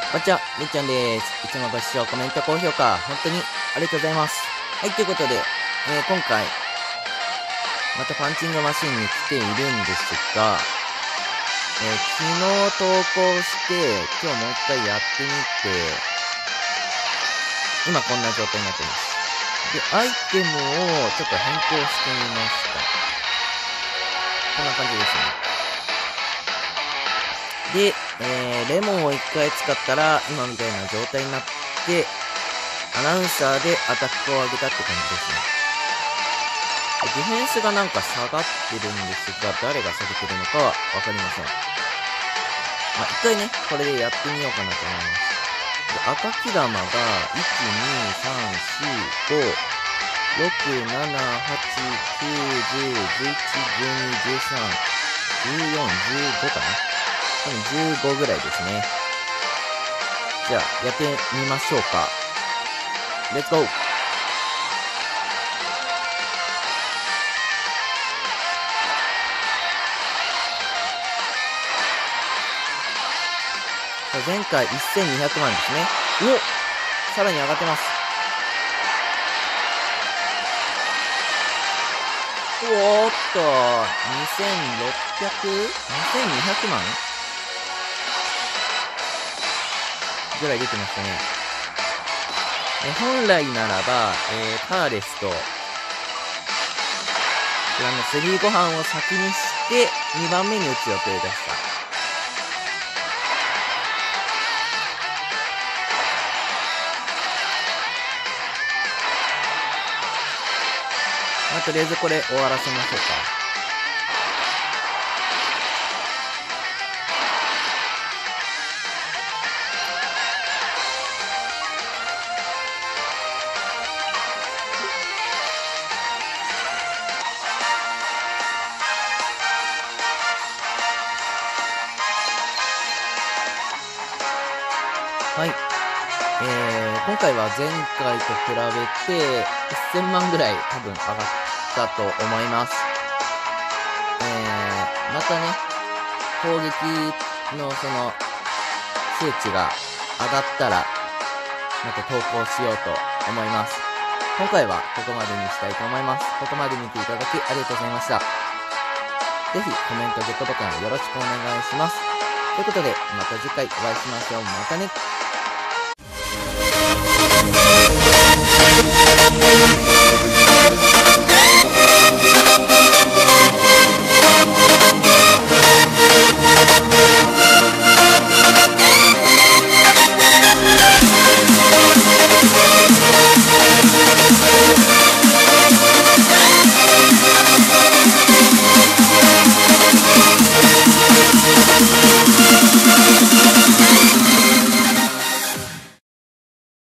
こんにちは、みっちゃんです。いつもご視聴、コメント、高評価、本当にありがとうございます。はい、ということで、今回、またパンチングマシンに来ているんですが、昨日投稿して、今日もう一回やってみて、今こんな状態になってます。で、アイテムをちょっと変更してみました。こんな感じですね。で、レモンを1回使ったら、今みたいな状態になって、アナウンサーでアタックを上げたって感じですね。ディフェンスがなんか下がってるんですが、誰が下げてるのかはわかりません。まあ、1回ね、これでやってみようかなと思います。で、赤木玉が、1、2、3、4、5、6、7、8、9、10、11、12、13、14、15かな。多分15ぐらいですね。じゃあ、やってみましょうか。レッツゴー。さあ、前回1200万ですね。お！さらに上がってます。おーっと、2200万ぐらい出てましたね。本来ならば、カーレスと、こちらのスリーご飯を先にして、2番目に打つ予定でした。まあ、とりあえずこれ終わらせましょうか。はい。今回は前回と比べて1000万ぐらい多分上がったと思います。またね、攻撃のその数値が上がったらまた投稿しようと思います。今回はここまでにしたいと思います。ここまで見ていただきありがとうございました。ぜひコメント、グッドボタンよろしくお願いします。ということで、また次回お会いしましょう。またね。We'll be right back.